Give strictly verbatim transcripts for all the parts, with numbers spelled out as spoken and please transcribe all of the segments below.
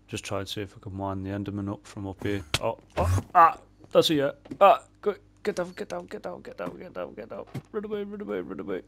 Just try and see if I can wind the Enderman up from up here. Oh, oh ah, that's it, yeah. Ah, go, get down, get down, get down, get down, get down, get down. Run away, run away, run away.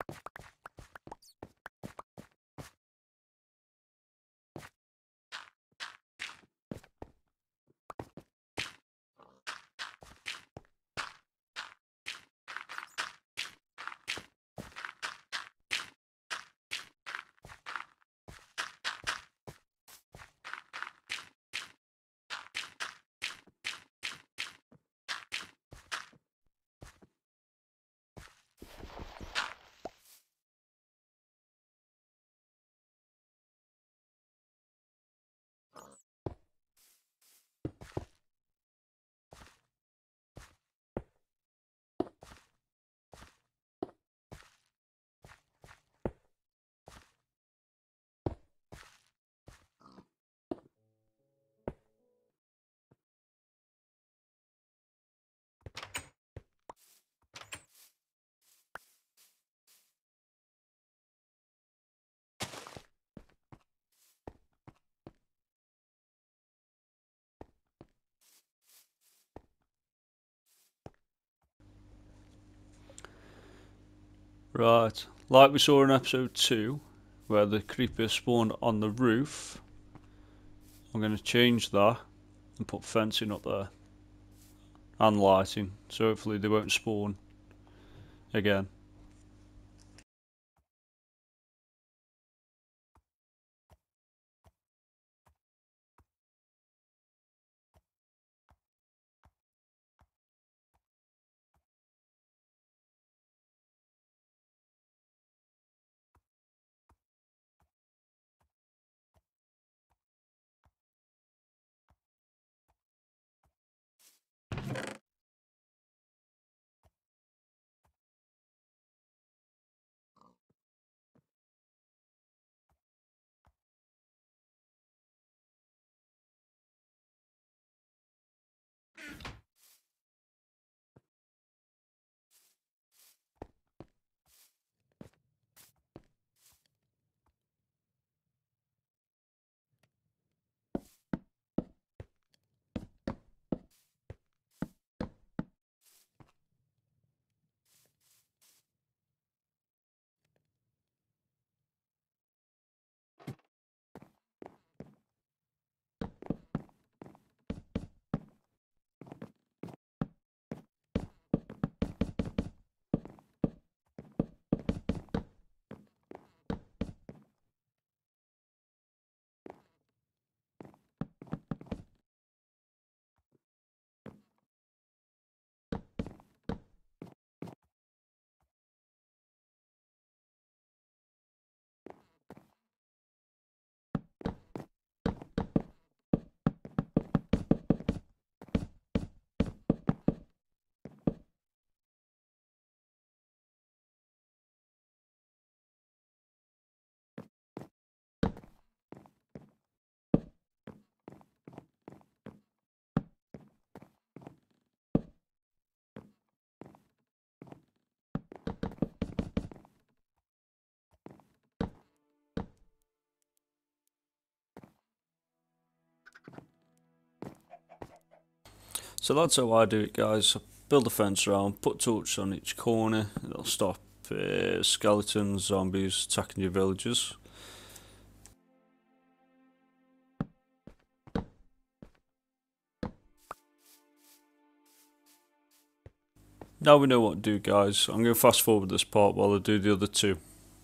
Right, like we saw in episode two, where the creeper spawned on the roof, I'm going to change that and put fencing up there and lighting, so hopefully they won't spawn again. So that's how I do it, guys. I build a fence around, put torches on each corner, and it'll stop uh, skeletons, zombies attacking your villagers. Now we know what to do, guys. I'm going to fast forward this part while I do the other two.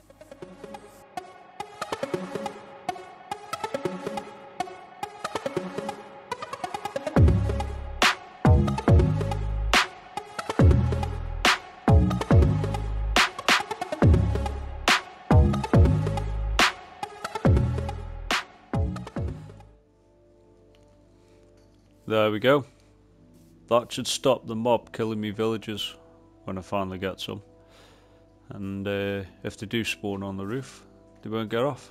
There we go. That should stop the mob killing me villagers when I finally get some. And uh, if they do spawn on the roof, they won't get off.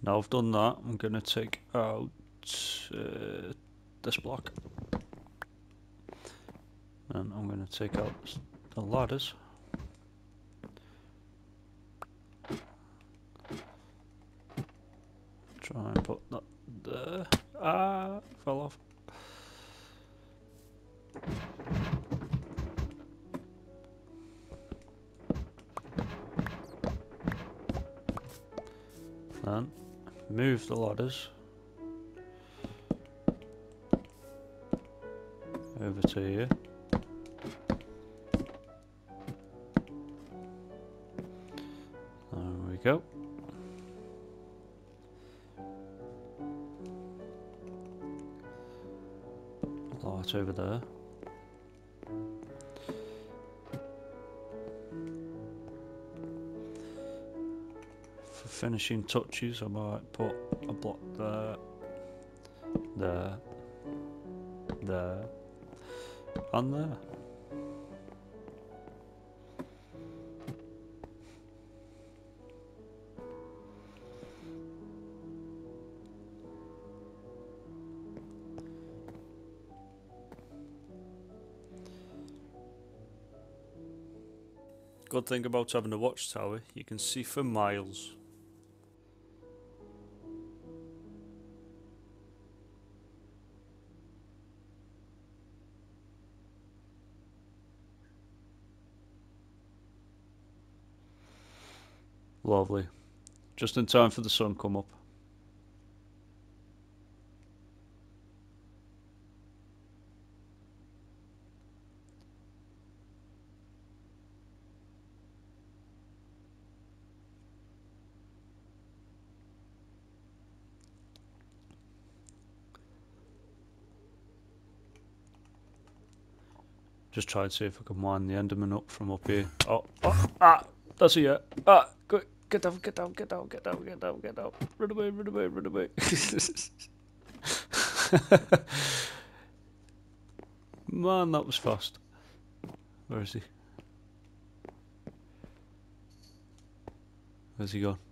Now I've done that, I'm going to take out uh, this block. And I'm going to take out the ladders. Try and put that there. Ah, fell off. Then move the ladders over to here. There we go. Light over there. For finishing touches, I might put a block there, there, there, and there. Good thing about having a watchtower, you can see for miles. Lovely. Just in time for the sun come up. Just try and see if I can wind the Enderman up from up here. Oh, oh, ah, that's it, yeah. Ah, go, get down, get down, get down, get down, get down, get down. Run away, run away, run away. Man, that was fast. Where is he? Where's he gone?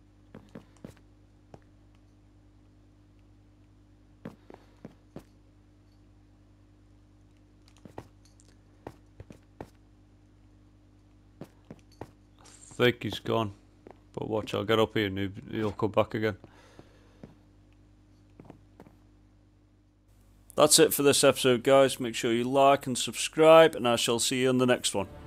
I think he's gone, but watch, I'll get up here and he'll come back again. That's it for this episode, guys. Make sure you like and subscribe, and I shall see you on the next one.